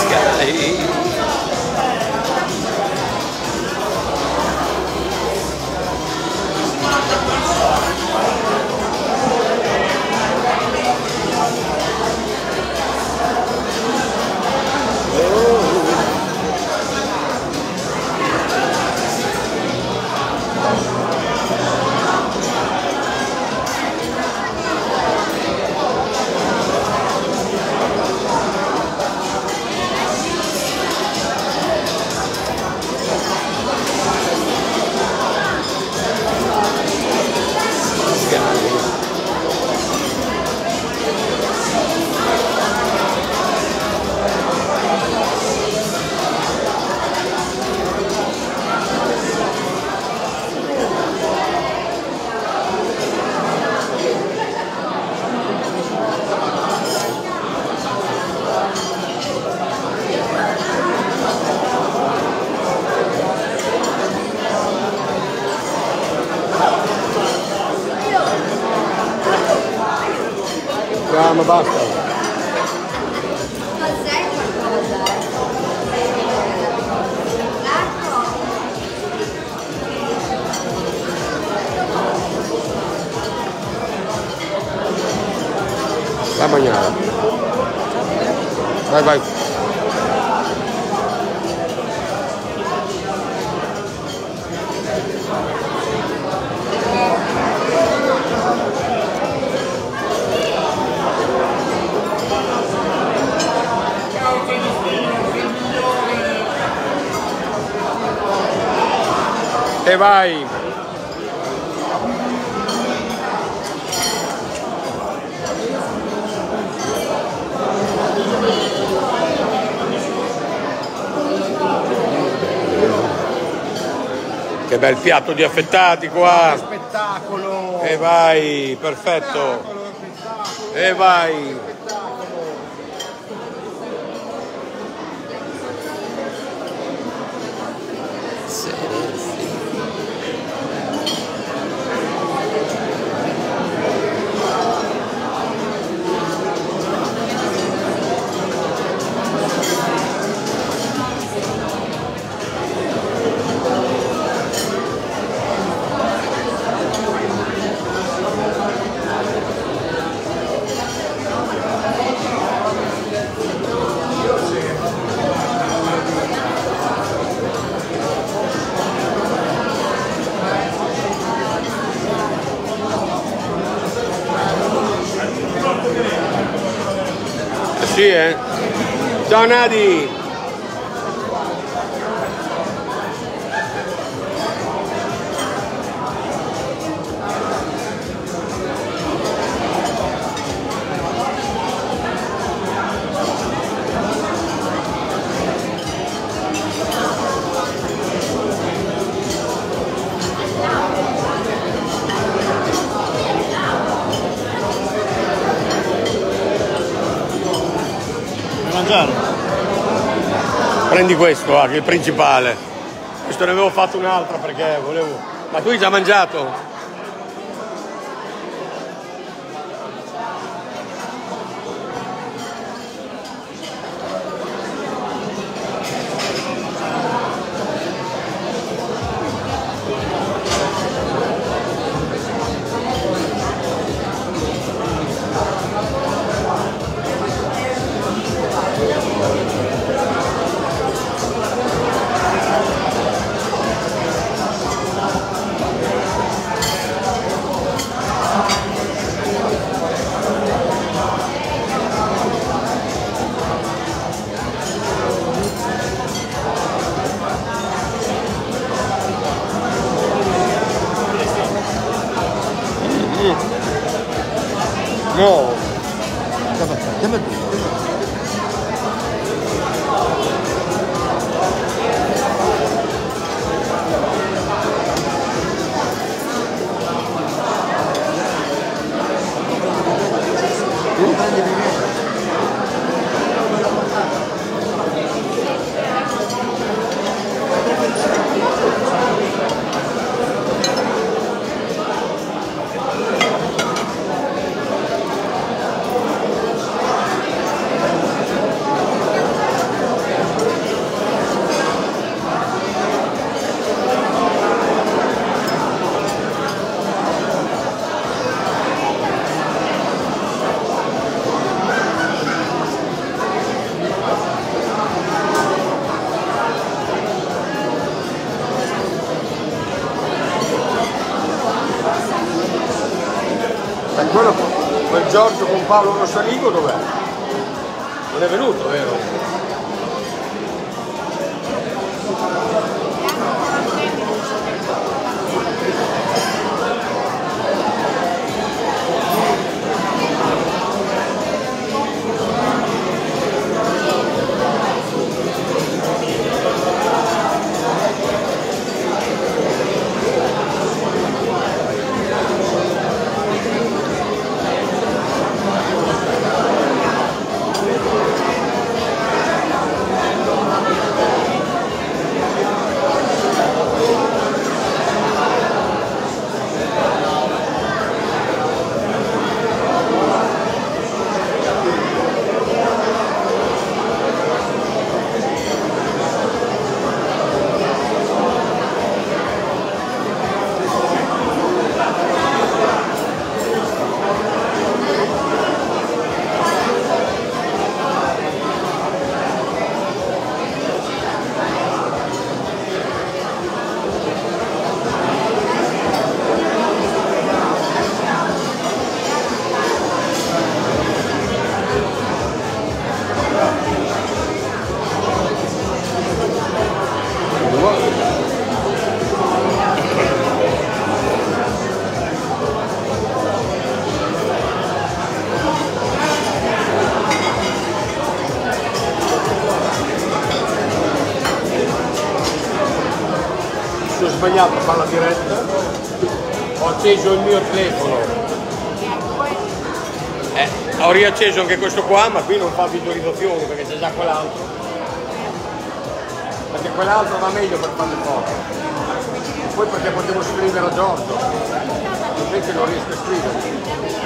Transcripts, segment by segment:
Sky. Ma basta. Cos'è qualcosa? La mangiare. Vai, vai. E vai! Che bel piatto di affettati qua! Che spettacolo! E vai! Perfetto! E vai! Sì, Ciao Nadi! Prendi questo, che è il principale. Questo ne avevo fatto un'altra perché volevo... Ma tu hai già mangiato? No. Dammi tu. Giorgio con Paolo Rossaligo dov'è? Non è venuto, vero? Ho sbagliato a fare la diretta, ho acceso il mio telefono, ho riacceso anche questo qua, ma qui non fa visualizzazioni perché c'è già quell'altro, perché quell'altro va meglio per fare le foto, e poi perché potevo scrivere a Giorgio, invece non riesco a scrivere.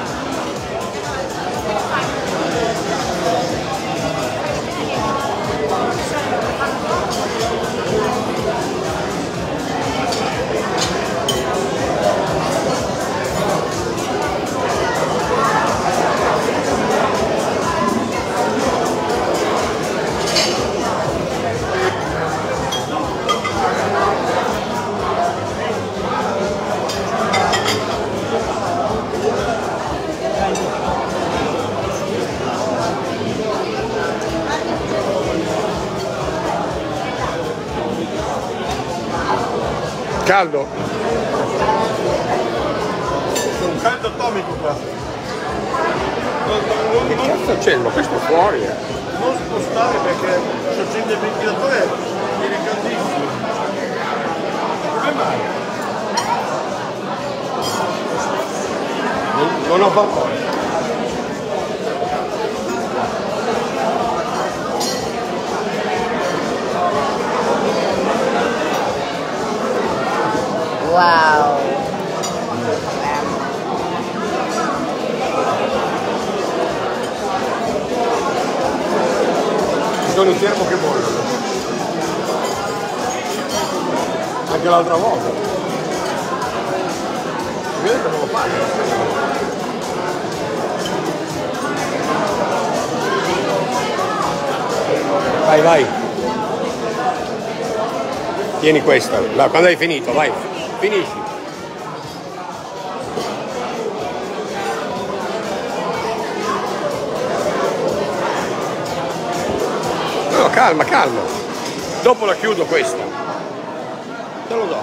Caldo? C'è un caldo atomico qua. Che cazzo c'è? Ma questo fuori Non spostare perché se accende il ventilatore viene caldissimo. Come mai? Non ho vapore. Wow. Ci sono i termo che vogliono. Anche l'altra volta. Si vede che non lo fanno. Vai, vai. Tieni questa. Quando hai finito, vai. Finisci. No, calma, calma. Dopo la chiudo questa. Te lo do.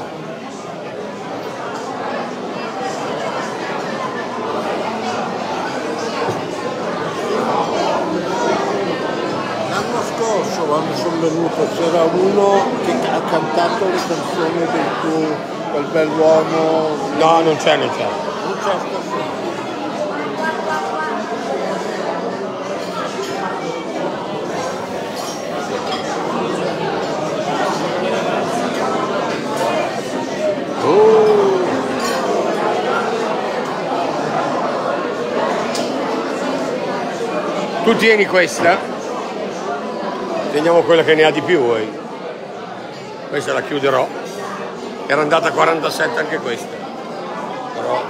L'anno scorso quando sono venuto c'era uno che ha cantato le canzoni del tuo quel bell'uomo. No, non c'è, non c'è. Non c'è stasera. Tu tieni questa, teniamo quella che ne ha di più voi. Questa la chiuderò. Era andata a 47 anche questa. Però...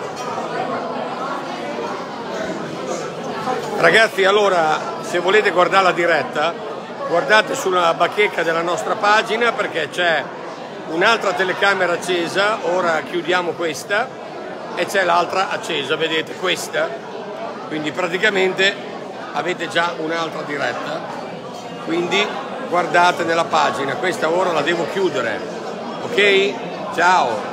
Ragazzi, allora, se volete guardare la diretta, guardate sulla bacheca della nostra pagina perché c'è un'altra telecamera accesa. Ora chiudiamo questa e c'è l'altra accesa, vedete questa? quindi praticamente avete già un'altra diretta, quindi guardate nella pagina. Questa ora la devo chiudere, ok? Ciao!